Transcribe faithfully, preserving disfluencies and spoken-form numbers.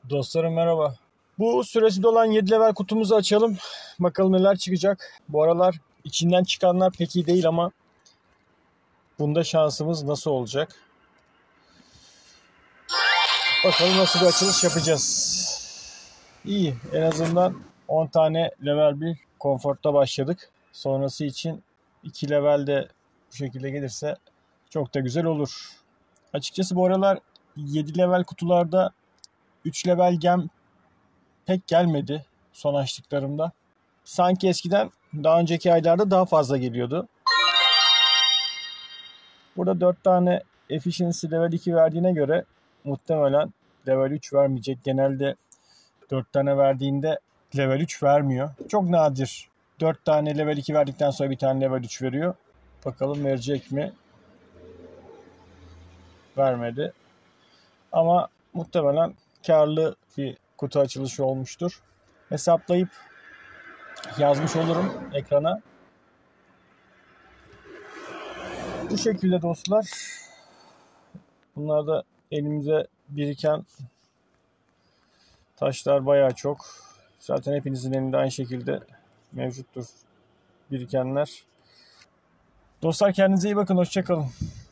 Dostlarım merhaba. Bu süresi dolan yedi level kutumuzu açalım. Bakalım neler çıkacak. Bu aralar içinden çıkanlar pek iyi değil ama bunda şansımız nasıl olacak? Bakalım nasıl bir açılış yapacağız. İyi, en azından on tane level bir konforta başladık. Sonrası için iki level de bu şekilde gelirse çok da güzel olur. Açıkçası bu aralar yedi level kutularda üç level gem pek gelmedi son açtıklarımda. Sanki eskiden daha önceki aylarda daha fazla geliyordu. Burada dört tane efficiency level iki verdiğine göre muhtemelen level üç vermeyecek. Genelde dört tane verdiğinde level üç vermiyor. Çok nadir dört tane level iki verdikten sonra bir tane level üç veriyor. Bakalım verecek mi? Vermedi. Ama muhtemelen karlı bir kutu açılışı olmuştur. Hesaplayıp yazmış olurum ekrana. Bu şekilde dostlar. Bunlar da elimize biriken taşlar bayağı çok. Zaten hepinizin elinde aynı şekilde mevcuttur birikenler. Dostlar kendinize iyi bakın. Hoşça kalın.